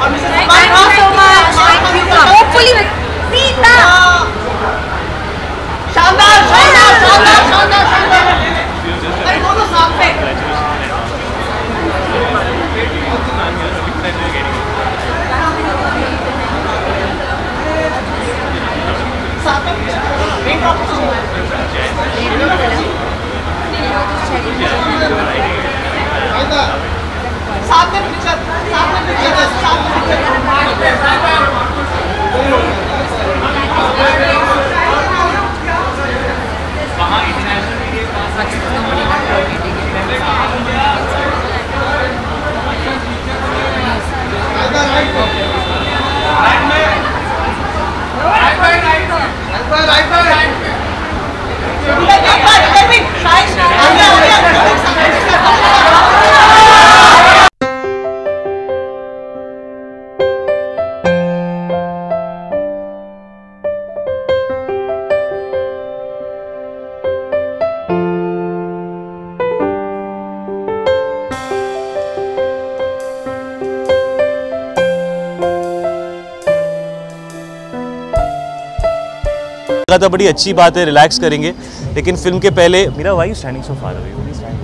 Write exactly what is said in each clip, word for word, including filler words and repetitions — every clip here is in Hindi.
Thank you so much. Thank you. Hopefully with Sita. शानदार शानदार शानदार शानदार शानदार अरे दोनों साथ में साथ में मेन ड्रॉप साथ में पिक्चर साथ में पिक्चर साथ में पिक्चर था बड़ी अच्छी बात है, रिलैक्स करेंगे, लेकिन फिल्म के पहले Meera why you standing so far away,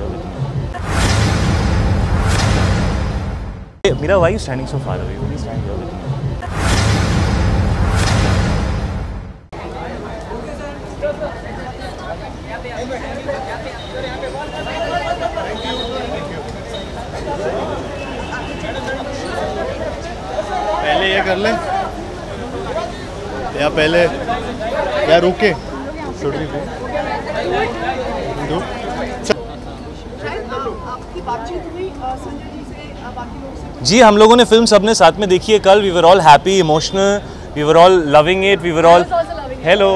Meera why you standing so far away, पहले ये कर ले या पहले या रुके जी हम लोगों ने फिल्म सबने साथ में देखी है कल. We were all happy, emotional, we were all loving it, we were all hello.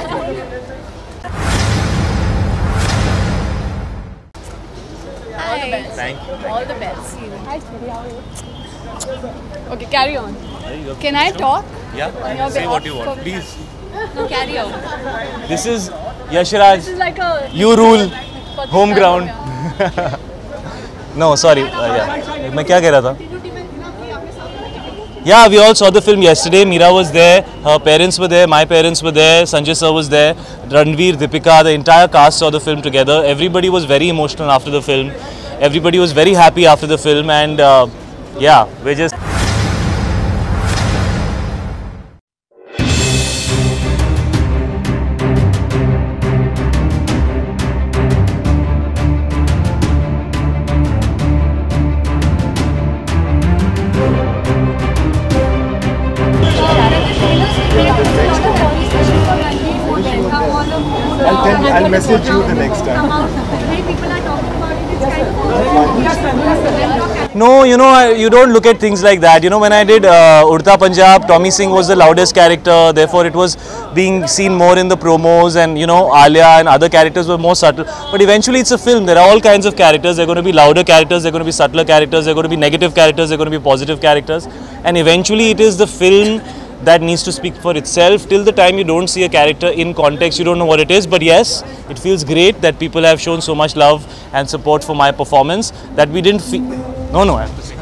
Thank you. All the best. Hi, Sri. How are you? Okay, carry on. Can I talk? Yeah. Say what you want, please. No, carry on. This is Yashraj. This is like a. You rule. Home ground. No, sorry. Uh, yeah. मैं क्या कह रहा था? Yeah, we all saw the film yesterday. Meera was there. Her parents were there. My parents were there. Sanjay sir was there. Ranveer, Deepika, the entire cast saw the film together. Everybody was very emotional after the film. Everybody was very happy after the film, and uh, yeah, we're just. I'll, tell, I'll message you the next time. No, you know, I, you don't look at things like that. You know, when I did uh, Udta Punjab, Tommy Singh was the loudest character. Therefore, it was being seen more in the promos, and you know, Alia and other characters were more subtle. But eventually, it's a film. There are all kinds of characters. There are going to be louder characters. There are going to be subtler characters. There are going to be negative characters. There are going to be positive characters. And eventually, it is the film that needs to speak for itself. Till the time you don't see a character in context, you don't know what it is. But yes, it feels great that people have shown so much love and support for my performance that we didn't feel. No, no, I have to say.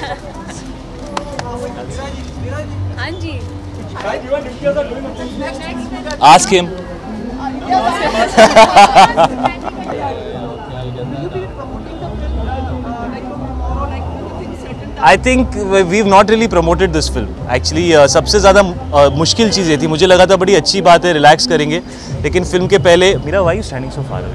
Anji. Ask him. I think we've not really promoted this film. Actually, uh, सबसे ज़्यादा uh, मुश्किल चीज़ ये थी. मुझे लगा था बड़ी अच्छी बात है, रिलैक्स करेंगे, लेकिन फिल्म के पहले Meera why you standing so far away.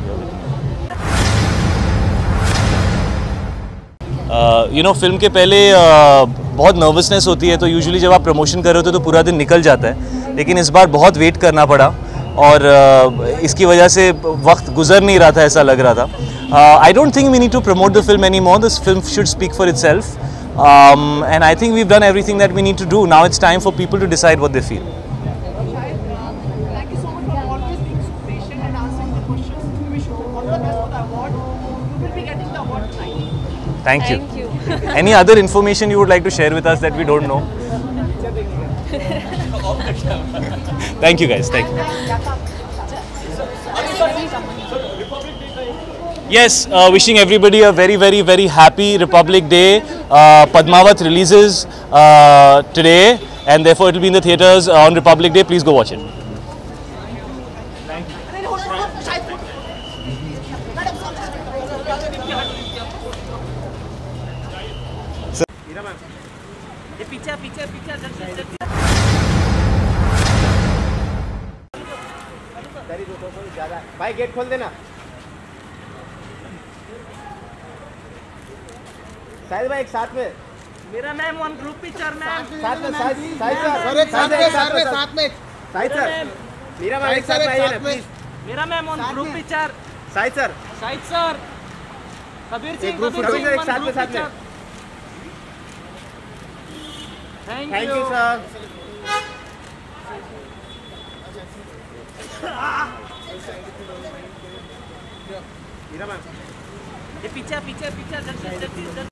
You know, film के पहले uh, बहुत नर्वसनेस होती है. तो यूजुअली जब आप प्रमोशन कर रहे होते हो तो पूरा दिन निकल जाता है, लेकिन इस बार बहुत वेट करना पड़ा और uh, इसकी वजह से वक्त गुजर नहीं रहा था, ऐसा लग रहा था. Uh, I don't think we need to promote the film anymore. This film should speak for itself, um, and I think we've done everything that we need to do. Now it's time for people to decide what they feel. Thank you so much for always being so patient and answering the questions. We wish you all the best for the award. You will be getting the award tonight. Thank you. Thank you. Any other information you would like to share with us that we don't know? Thank you, guys. Thank you. Yes, uh, wishing everybody a very, very, very happy Republic Day. Uh, Padmavat releases uh, today, and therefore it will be in the theatres on Republic Day. Please go watch it. पीछे पीछे पीछे भाई गेट खोल देना। साहिल भाई एक साथ में। मेरा ma'am one group picture ma'am साथ में साहिल साहिल सर सर एक साथ में साथ में साथ में साहिल सर मीरा मैम एक साथ में आइए ना प्लीज। मेरा ma'am one group picture Sahil sir Shahid sir Kabir Singh group Kabir photo Singh एक साथ में साथ में। Thank thank you you sir. Meera ma'am ये पीछे पीछे पीछे जल्दी जल्दी जल्दी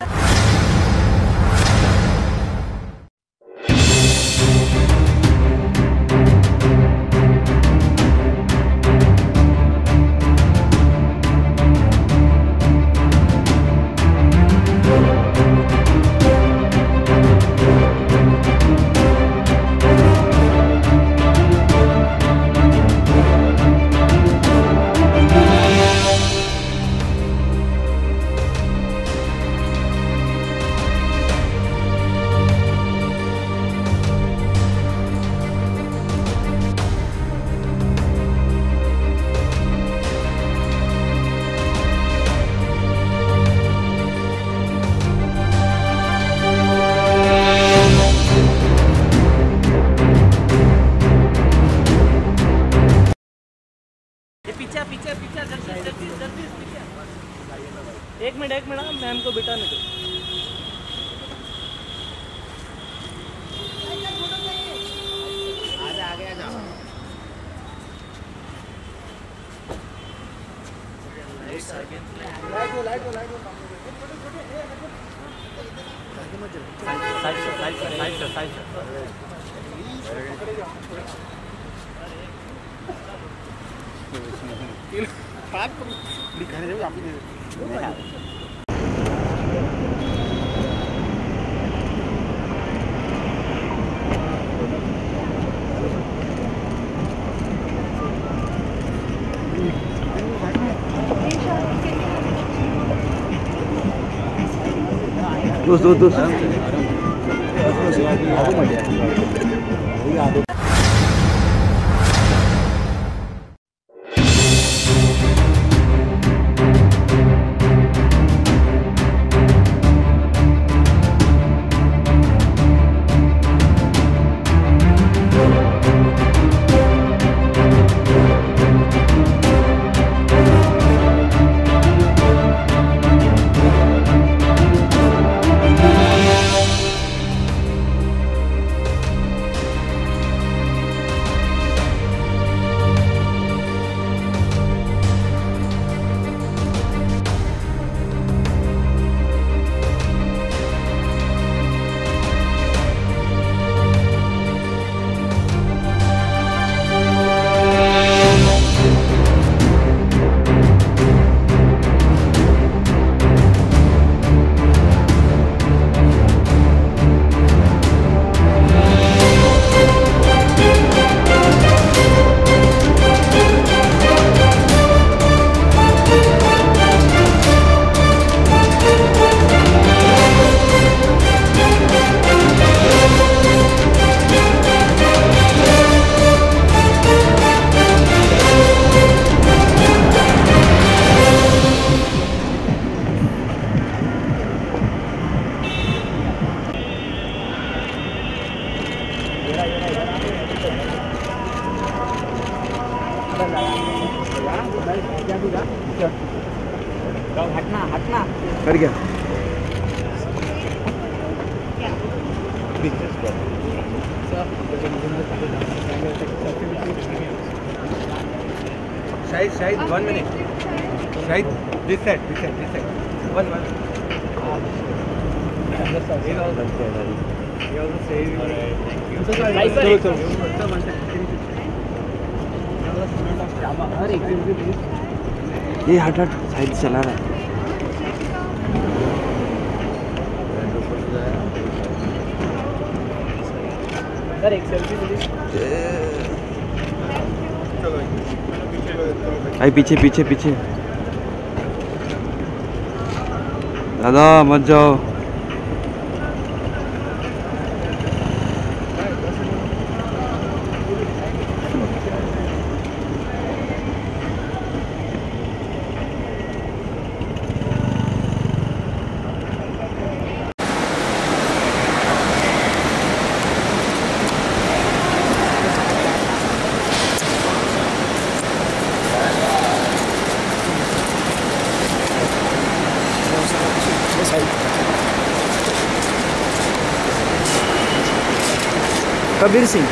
पीछे पीछे पीछे जल्दी जल्दी जल्दी पीछे। एक मिनट एक मिनट मैम को बिठाने दो। आगे आगे आ जाओ। लाइट वो लाइट वो लाइट वो साइड से साइड से साइड से साइड से बात दिखाने जाओ आप ही दोस्त दोस्त दोस्त हटना हटना कर गया Shahid Shahid one minute Shahid this side this side this side one one ये हट हट साइड चला रहा है। सर एक सेल्फी प्लीज। आई पीछे पीछे पीछे दादा मत जाओ। कबीर सिंह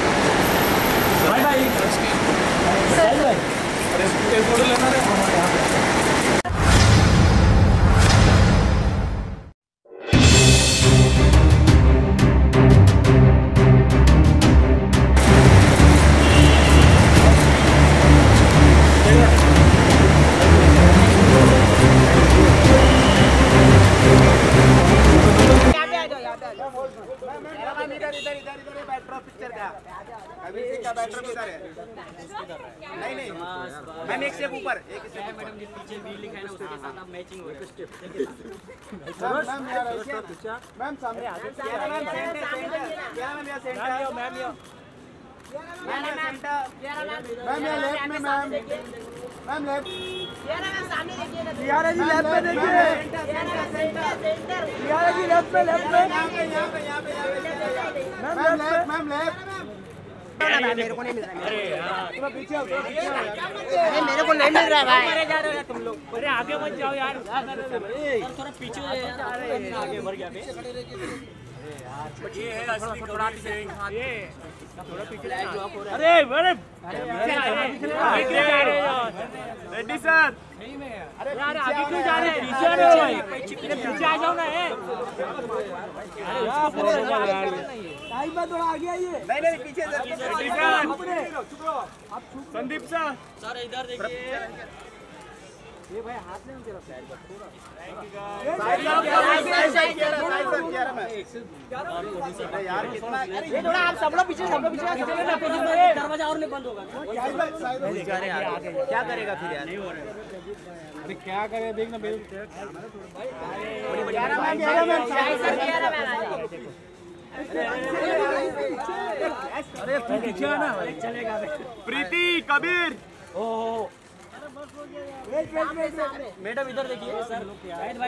नहीं नहीं मैम एक स्टेप ऊपर एक स्टेप मैडम जी पीछे बी लिखा है ना उसके साथ आप मैचिंग हो मैम यार मैम सामने आगे मैम सेंटर सेंटर मैम यहाँ सेंटर मैम यहाँ मैम सेंटर मैम यहाँ लेफ्ट में मैम मैम लेफ्ट मैम सामने देखिए यार जी लेफ्ट में देखिए सेंटर सेंटर सेंटर यार जी लेफ्ट में लेफ्ट में यहाँ पे यहाँ पे यहाँ पे मैम लेफ्ट मैम लेफ्ट मेरे को नहीं मिल रहा है। थोड़ा पीछे आओ, थोड़ा पीछे आओ यार। अरे मेरे को नहीं मिल रहा है भाई। अरे जा रहे हो तुम लोग। अरे आगे मत जाओ यार। थोड़ा पीछे अरे आगे मर गया मैं। ये है असली थोड़ा पीछे ये थोड़ा पीछे अरे अरे रेड्डी सर अरे यार आगे क्यों जा रहे हैं? पीछे आ रहे हो भाई। पीछे आ जाओ ना। अरे टाइम में थोड़ा आगे आइए। नहीं नहीं पीछे संदीप सर सर इधर देखिए। ये भाई हाथ नहीं चला साइड पर थोड़ा यार कितना ये थोड़ा आप सब लोग पीछे सब लोग पीछे दरवाजा और नहीं बंद होगा क्या करेगा फिर यार? अरे क्या करे देखना बेल अरे पीछे ना चलेगा प्रीति कबीर ओहो मैडम इधर देखिए सर भाई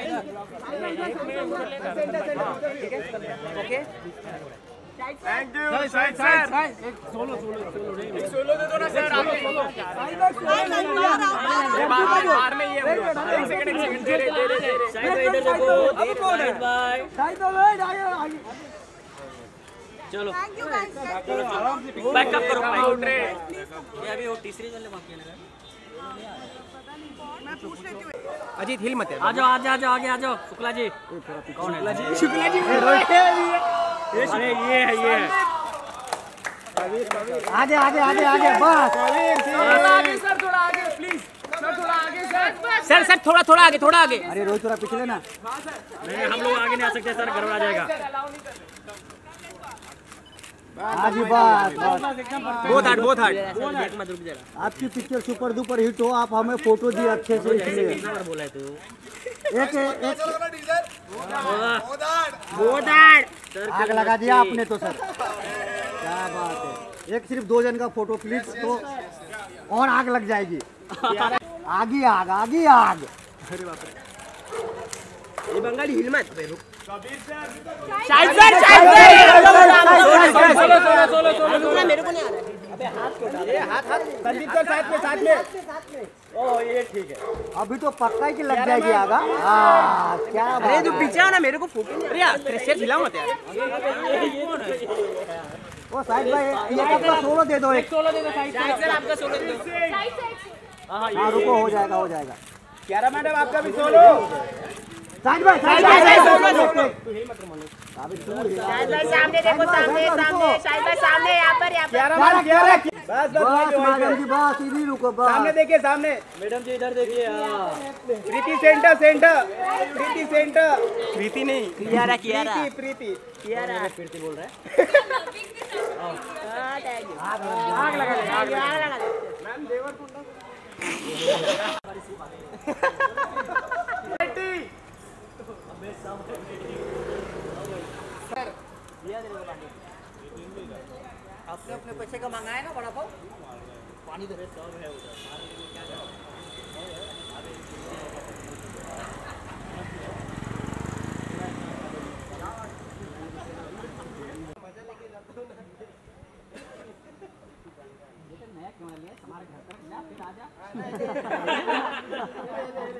इधर okay thank you sir sir एक सोलो सोलो सोलो एक सोलो दे दो ना सर बाहर में ये एक सेकंड एक सेकंड दे दे दे साइड इधर देखो बाय साइड तो आगे चलो बैकअप करो आउट रे ये अभी वो तीसरी चलने बाकी है ना। मैं पूछ लेती हूं अजीत हिल मत आ जाओ आ जाओ आ जाओ आगे आ जाओ शुक्ला जी कौन है शुक्ला जी शुक्ला जी अरे ये है ये है आगे आगे आगे आगे बस आगे सर थोड़ा आगे प्लीज सर थोड़ा आगे सर सर सर थोड़ा थोड़ा आगे थोड़ा आगे अरे रोहित थोड़ा पिछले ना नहीं हम लोग आगे नहीं आ सकते सर गड़बड़ा जाएगा आज बात बहुत हार्ड बहुत हार्ड मत रुक जरा। आपकी पिक्चर सुपर डुपर हिट हो आप हमें फोटो दिए अच्छे से इसलिए बोला है तू एक एक बहुत हार्ड आग लगा दिया आपने तो सर क्या बात है। एक सिर्फ दो जन का फोटो प्लीज तो और आग लग जाएगी आगे आग आगे आग। अरे बाप रे ये बंगाली हिल मत रुक Kabir sir side sir side sir मेरे को नहीं आ रहा है। अबे हाथ छोटा ये हाथ हाथ संदीप सर साथ में साथ में ओ ये ठीक है अभी तो पक्का ही कि लग जाएगी आगा हां क्या बात। अरे तू पीछे आओ ना मेरे को फोटो अरे यार प्रेशर हिलाओ मत यार। ओ साइड भाई ये आपका सोलो दे दो एक सोलो दे दो साइड सर आपका सोलो दे दो साइड साइड हां रुको हो जाएगा हो जाएगा। क्यारा मैडम आपका भी solo side by side by तू ही मत मानो अभी तू साइड बाय सामने देखो सामने सामने साइड बाय सामने यहां पर यहां पर बस बस मैडम जी बस इधर रुको बस सामने देखिए सामने मैडम जी इधर देखिए Preeti centre centre Preeti centre Preeti नहीं कियारा कियारा प्रीति कियारा प्रीति बोल रहा है आग लगा दे आग लगा दे मैम देवर कुंडा सर आपने अपने पैसे का मंगाया ना बड़ा पाव पानी दे सब है उधर नया क्यों लिया हमारे घर पर फिर आजा